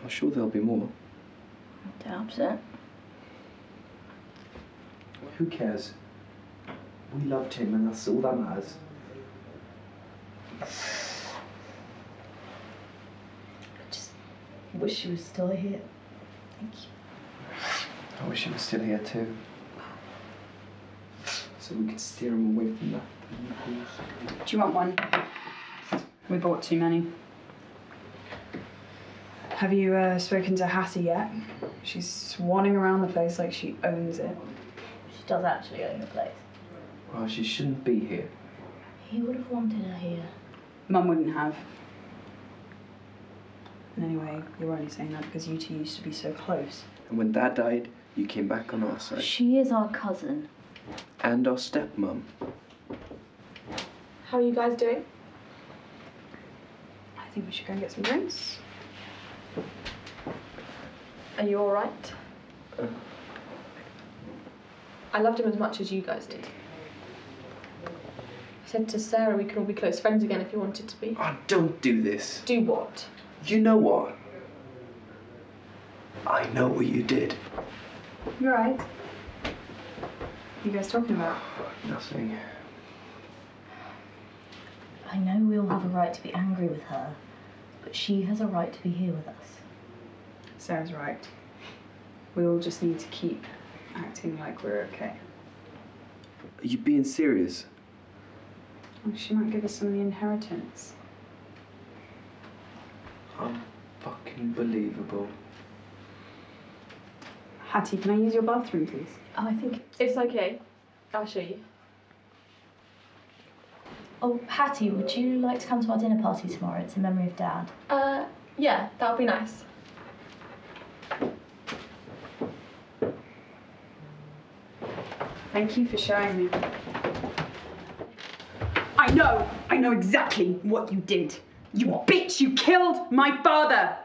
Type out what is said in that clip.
I'm sure there'll be more. I doubt it. Who cares? We loved him and that's all that matters. I just wish she was still here. Thank you. I wish he was still here too. So we could steer him away from that. Do you want one? We bought too many. Have you spoken to Hattie yet? She's swanning around the place like she owns it. She does actually own the place. Well, she shouldn't be here. He would have wanted her here. Mum wouldn't have. And anyway, you're only saying that because you two used to be so close. And when Dad died, you came back on our side. She is our cousin. And our stepmom. How are you guys doing? I think we should go and get some drinks. Are you all right? I loved him as much as you guys did. I said to Sarah we could all be close friends again if you wanted to be. Oh, don't do this. Do what? You know what? I know what you did. You alright? What are you guys talking about? Nothing. I know we all have a right to be angry with her, but she has a right to be here with us. Sarah's right. We all just need to keep acting like we're okay. Are you being serious? Oh, she might give us some of the inheritance. Unbelievable. Hattie, can I use your bathroom, please? Oh, I think... It's okay. I'll show you. Oh, Hattie, would you like to come to our dinner party tomorrow? It's in memory of Dad. Yeah, that would be nice. Thank you for showing me. I know exactly what you did. You bitch, you killed my father.